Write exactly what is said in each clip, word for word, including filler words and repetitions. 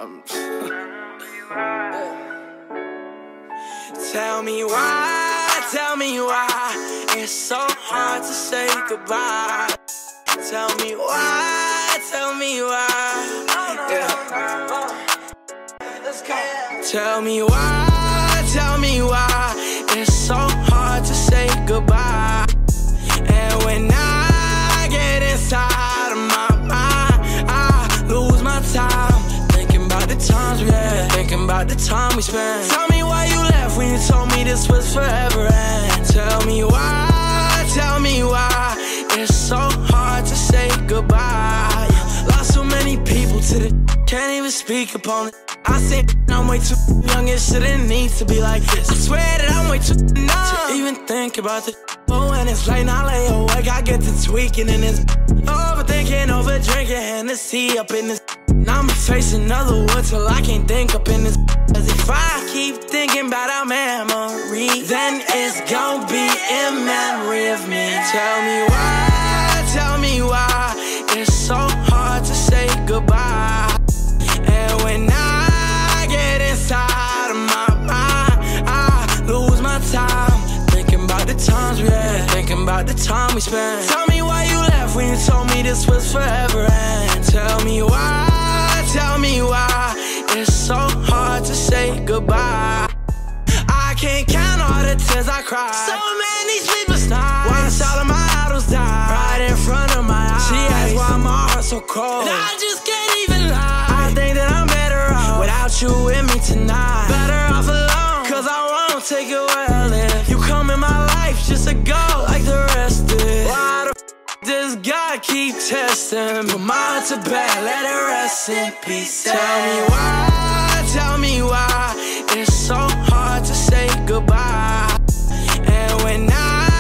Um, tell me why, tell me why it's so hard to say goodbye. Tell me why, tell me why. Yeah. Tell me why, tell me why it's so hard to say goodbye. And when I get inside of my mind, I lose my time thinking about the times we had, thinking about the time we spent. Tell me why you left when you told me this was forever. And tell me why, tell me why it's so hard to say goodbye. Lost so many people to the can't even speak upon it. I say I'm way too young and shouldn't need to be like this. I swear that I'm way too numb to even think about this. But when it's late and I lay awake, I get to tweaking in this. Overthinking, over drinking, Hennessy up in this. Now I'm facing another wood till I can't think up in this. Cause if I keep thinking about our memory, then it's gonna be in memory of me. Tell me why, tell me why it's so hard to say goodbye. And when I get inside of my mind, I lose my time thinking about the times we had, thinking about the time we spent. Tell me why you left when you told me this was forever. And tell me why, tell me why it's so hard to say goodbye. I can't count all the tears I cried, so many sleepless nights, watched all of my idols die right in front of my eyes. She asked why my heart's so cold, and I just can't even lie. I think that I'm better off without you with me tonight. Better off alone, cause I won't take it well if you come in my life just to go like the rest did. Why the f does God keep testing? Put my heart to bed, let it rest in peace. Tell me why, tell me why it's so hard to say goodbye. And when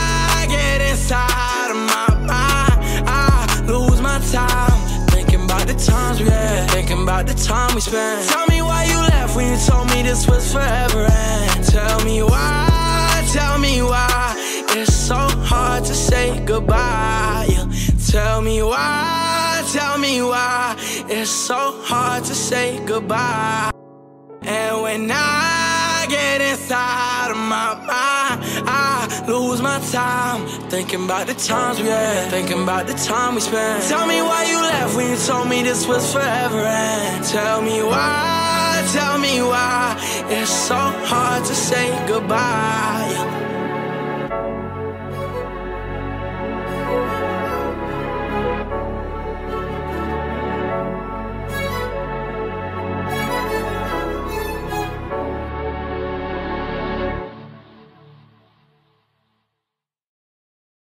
I get inside of my mind, I lose my time thinking about the times we had, thinking about the time we spent. Tell me why you left when you told me this was forever. And tell me why, tell me why it's so hard to say goodbye. Tell me why, tell me why it's so hard to say goodbye. And when I get inside of my mind, I lose my time thinking about the times we had, thinking about the time we spent. Tell me why you left when you told me this was forever. And tell me why, tell me why it's so hard to say goodbye.